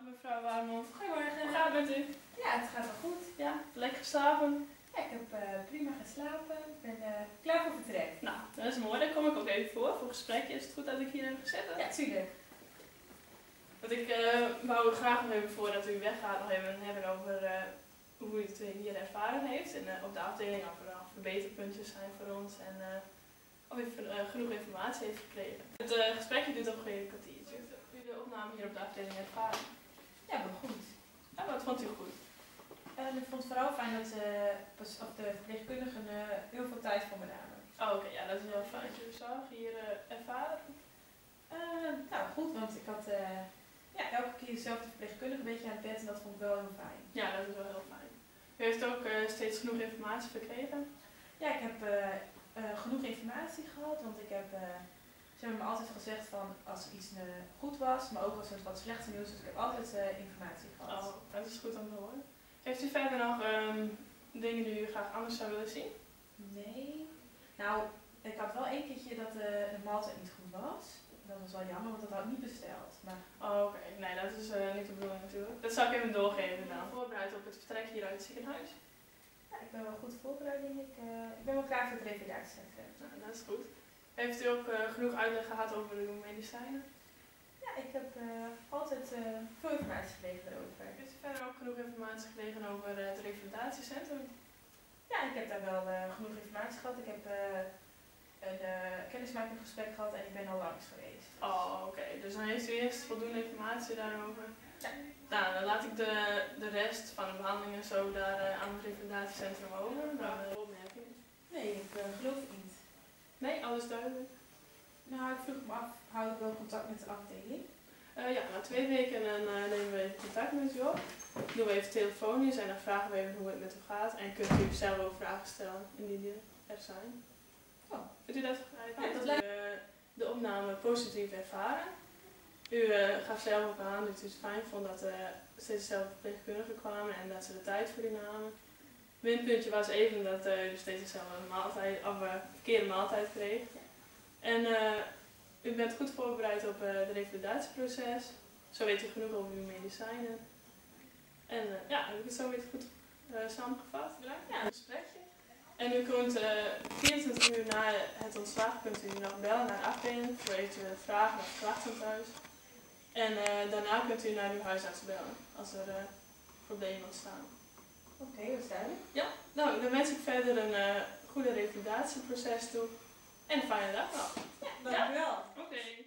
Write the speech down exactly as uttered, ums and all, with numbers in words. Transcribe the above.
Mevrouw Warmond. Goedemorgen. Hoe gaat het met u? Ja, het gaat wel goed. Ja, lekker geslapen? Ja, ik heb uh, prima geslapen. Ik ben uh, klaar voor vertrek. Nou, dat is mooi. Daar kom ik ook even voor. Voor gesprekken is het goed dat ik hier heb gezet. Ja, tuurlijk. Want ik uh, wou graag nog even voordat u weggaat nog even hebben over uh, hoe u het hier ervaren heeft. En uh, op de afdeling of er al verbeterpuntjes zijn voor ons. En uh, of u uh, genoeg informatie heeft gekregen. Het uh, gesprekje duurt ongeveer een kwartiertje. U de opname hier op de afdeling ervaren? Ja, wel goed. Ja, wat vond u goed? En ik vond het vooral fijn dat uh, of de verpleegkundigen uh, heel veel tijd voor me namen. Oh, oké, okay. Ja, dat is wel fijn. Heb je de zorg hier uh, ervaren? Uh, nou, goed, want ik had uh, ja, elke keer dezelfde verpleegkundige een beetje aan het bed en dat vond ik wel heel fijn. Ja, dat is wel heel fijn. U heeft ook uh, steeds genoeg informatie verkregen? Ja, ik heb uh, uh, genoeg informatie gehad, want ik heb, uh, ze hebben me altijd gezegd van als er iets uh, goed was, maar ook als er wat slechter nieuws was, dus ik heb altijd uh, informatie gehad. Oh, dat is goed om te horen. Heeft u verder nog um, dingen die u graag anders zou willen zien? Nee. Nou, ik had wel een keertje dat uh, de maaltijd niet goed was. Dat was wel jammer, want dat had ik niet besteld. Maar... Oh, oké. Okay. Nee, dat is uh, niet de bedoeling natuurlijk. Dat zal ik even doorgeven dan. Voorbereid op het vertrek hier uit het ziekenhuis? Ja, ik ben wel goed voorbereid, denk ik. Uh, ik ben wel klaar voor het revalidatiecentrum. Nou, dat is goed. Heeft u ook uh, genoeg uitleg gehad over uw medicijnen? Ja, ik heb uh, altijd uh, veel informatie gekregen daarover. Heeft u verder ook genoeg informatie gekregen over uh, het revalidatiecentrum? Ja, ik heb daar wel uh, genoeg informatie gehad. Ik heb uh, een uh, kennismakingsgesprek gehad en ik ben al langs geweest. Oh, oké. Okay. Dus dan heeft u eerst voldoende informatie daarover? Ja. Nou, dan laat ik de, de rest van de behandelingen zo daar uh, aan het revalidatiecentrum over. Dan uh, opmerkingen. Nee, ik uh, geloof het niet. Nee, alles duidelijk? Nou, ik vroeg me af, hou ik wel contact met de afdeling? Uh, ja, na twee weken dan, uh, nemen we even contact met u op. Doen we even telefonisch en dan vragen we even hoe het met u gaat. En kunt u zelf ook vragen stellen indien die er zijn. Oh. Vindt u dat begrijpen? Ja, dat lijkt u uh, de opname positief ervaren. U uh, gaf zelf ook aan dat u het fijn vond dat uh, steeds dezelfde verpleegkundigen kwamen en dat ze de tijd voor u namen. Minpuntje was even dat uh, u steeds dezelfde maaltijd, of uh, verkeerde maaltijd kreeg. En uh, u bent goed voorbereid op uh, het revalidatieproces. Zo weet u genoeg over uw medicijnen. En uh, ja, heb ik het zo een beetje goed uh, samengevat. Bedankt voor het gesprekje. En u kunt uh, vierentwintig uur na het ontslag kunt u nog bellen naar de afdeling voor eventuele vragen of klachten thuis. En uh, daarna kunt u naar uw huisarts bellen als er uh, problemen ontstaan. Oké, okay, dat is duidelijk. Ja, nou dan wens ik verder een uh, goede revalidatieproces toe en een fijne dag nog. Ja, dankjewel. Ja. Oké. Okay.